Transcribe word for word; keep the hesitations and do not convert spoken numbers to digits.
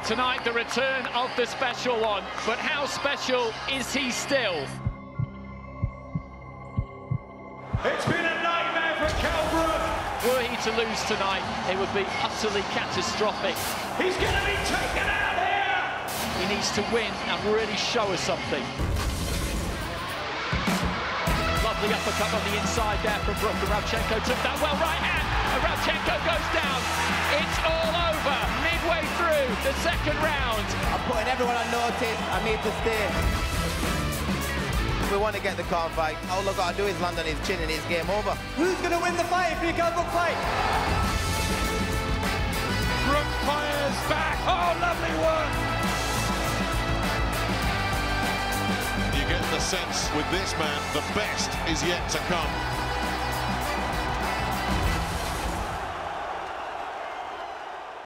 Tonight, the return of the special one. But how special is he still? It's been a nightmare for Kell Brook. Were he to lose tonight, it would be utterly catastrophic. He's going to be taken out here. He needs to win and really show us something. Lovely uppercut on the inside there from Brook, and Rabchenko took that well, right hand, and Rabchenko goes down. It's all over midway through the second round. I'm putting everyone on notice. I need to stay. We want to get the car fight. All I've got to do is land on his chin and it's game over. Who's going to win the fight if you Kell Brook fight? Brook fires back. Oh, lovely work. You get the sense with this man, the best is yet to come.